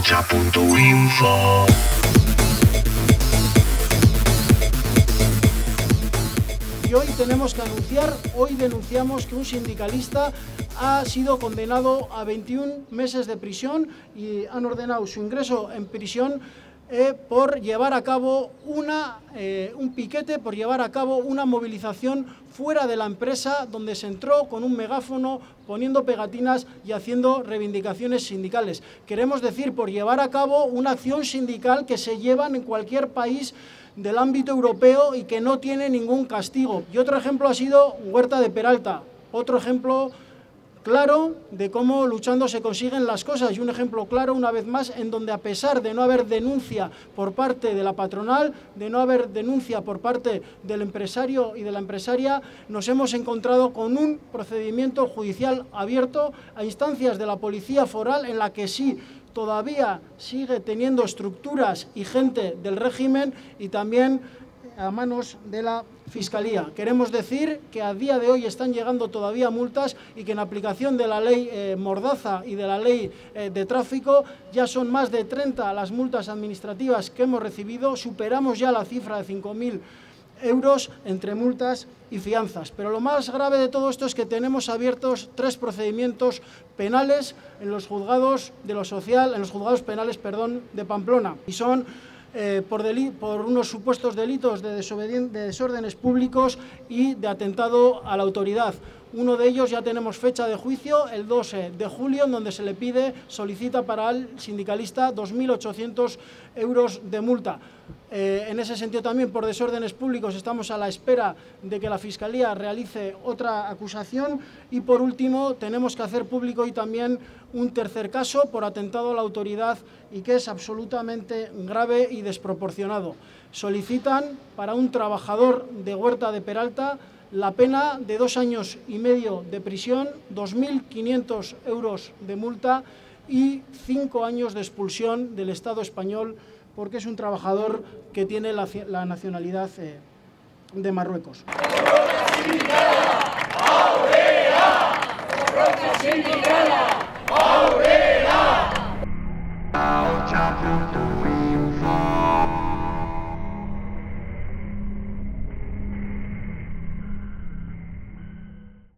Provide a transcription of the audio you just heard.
Rocha.info. Y hoy tenemos que anunciar, hoy denunciamos que un sindicalista ha sido condenado a 21 meses de prisión y han ordenado su ingreso en prisión por llevar a cabo un piquete, por llevar a cabo una movilización fuera de la empresa, donde se entró con un megáfono poniendo pegatinas y haciendo reivindicaciones sindicales. Queremos decir, por llevar a cabo una acción sindical que se llevan en cualquier país del ámbito europeo y que no tiene ningún castigo. Y otro ejemplo ha sido Huerta de Peralta, otro ejemplo claro de cómo luchando se consiguen las cosas, y un ejemplo claro, una vez más, en donde a pesar de no haber denuncia por parte de la patronal, de no haber denuncia por parte del empresario y de la empresaria, nos hemos encontrado con un procedimiento judicial abierto a instancias de la Policía Foral, en la que sí todavía sigue teniendo estructuras y gente del régimen, y también a manos de la Fiscalía. Queremos decir que a día de hoy están llegando todavía multas y que en aplicación de la ley Mordaza y de la ley de tráfico ya son más de 30 las multas administrativas que hemos recibido, superamos ya la cifra de 5.000 euros entre multas y fianzas. Pero lo más grave de todo esto es que tenemos abiertos 3 procedimientos penales en los juzgados de lo social, en los juzgados penales, de Pamplona, y son por unos supuestos delitos de desórdenes públicos y de atentado a la autoridad. Uno de ellos ya tenemos fecha de juicio, el 12 de julio, en donde se le solicita para el sindicalista 2.800 euros de multa. En ese sentido también, por desórdenes públicos, estamos a la espera de que la Fiscalía realice otra acusación. Y por último, tenemos que hacer público hoy también un tercer caso por atentado a la autoridad, y que es absolutamente grave y desproporcionado. Solicitan para un trabajador de Huerta de Peralta la pena de 2 años y medio de prisión, 2.500 euros de multa y 5 años de expulsión del Estado español, porque es un trabajador que tiene la nacionalidad de Marruecos.